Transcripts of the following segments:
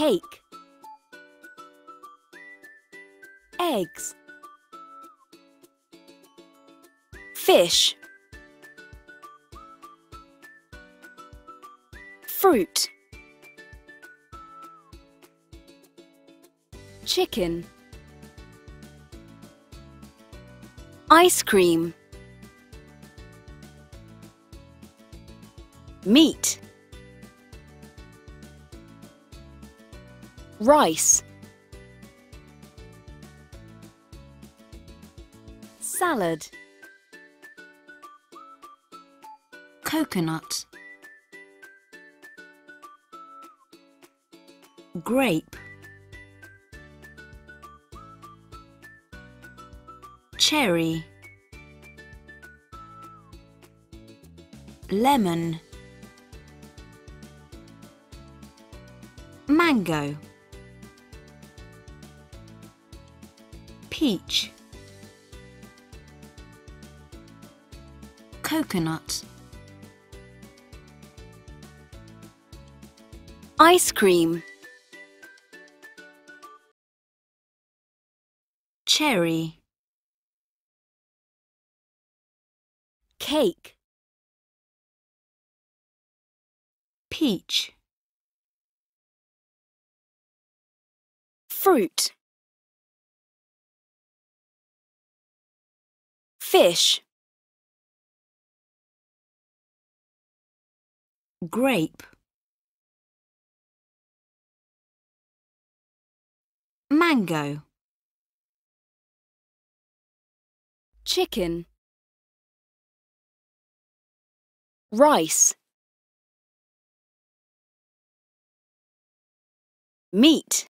cake, eggs, fish, fruit, chicken, ice cream, meat, rice, salad, coconut, grape, cherry, lemon, mango, peach, coconut, ice cream, cherry, cake, peach, fruit, fish, grape, mango, chicken, rice, meat,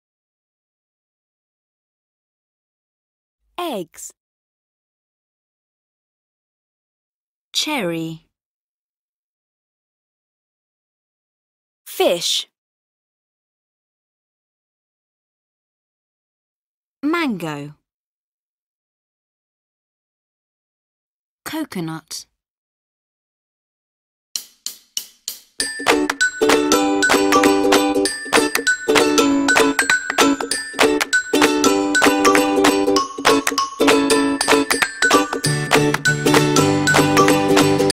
eggs, cherry, fish, mango, coconut,